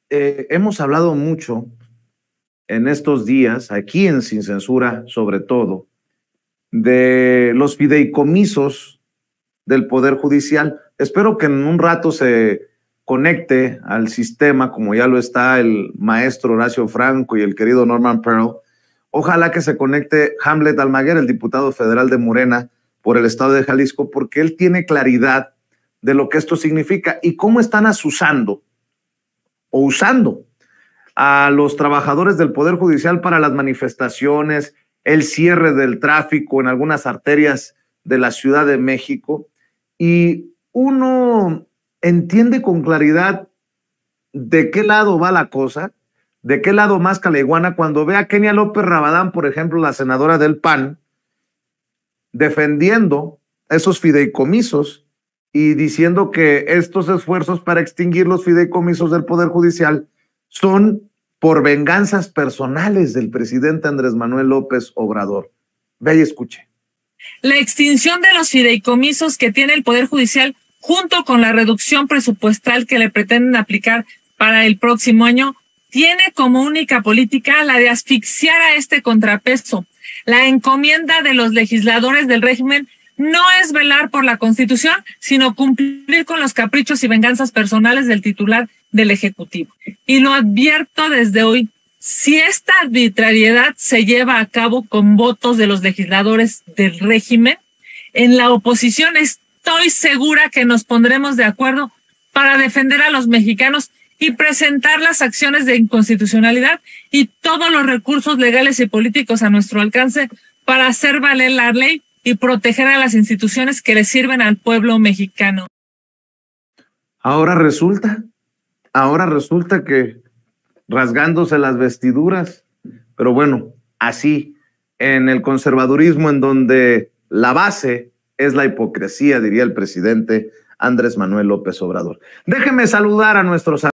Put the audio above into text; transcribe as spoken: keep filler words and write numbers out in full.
eh, hemos hablado mucho en estos días, aquí en Sin Censura sobre todo, de los fideicomisos del Poder Judicial. Espero que en un rato se conecte al sistema, como ya lo está el maestro Horacio Franco y el querido Norman Pearl. Ojalá que se conecte Hamlet Almaguer, el diputado federal de Morena por el estado de Jalisco, porque él tiene claridad de lo que esto significa y cómo están asusando o usando a los trabajadores del Poder Judicial para las manifestaciones, el cierre del tráfico en algunas arterias de la Ciudad de México, y uno entiende con claridad de qué lado va la cosa, de qué lado más caleguana, cuando ve a Kenia López Rabadán, por ejemplo, la senadora del P A N, defendiendo esos fideicomisos y diciendo que estos esfuerzos para extinguir los fideicomisos del Poder Judicial son por venganzas personales del presidente Andrés Manuel López Obrador. Ve y escuche. La extinción de los fideicomisos que tiene el Poder Judicial, junto con la reducción presupuestal que le pretenden aplicar para el próximo año, tiene como única política la de asfixiar a este contrapeso. La encomienda de los legisladores del régimen no es velar por la Constitución, sino cumplir con los caprichos y venganzas personales del titular del Ejecutivo. Y lo advierto desde hoy, si esta arbitrariedad se lleva a cabo con votos de los legisladores del régimen, en la oposición estoy segura que nos pondremos de acuerdo para defender a los mexicanos y presentar las acciones de inconstitucionalidad y todos los recursos legales y políticos a nuestro alcance para hacer valer la ley y proteger a las instituciones que le sirven al pueblo mexicano. Ahora resulta, ahora resulta que rasgándose las vestiduras, pero bueno, así, en el conservadurismo en donde la base es la hipocresía, diría el presidente Andrés Manuel López Obrador. Déjenme saludar a nuestros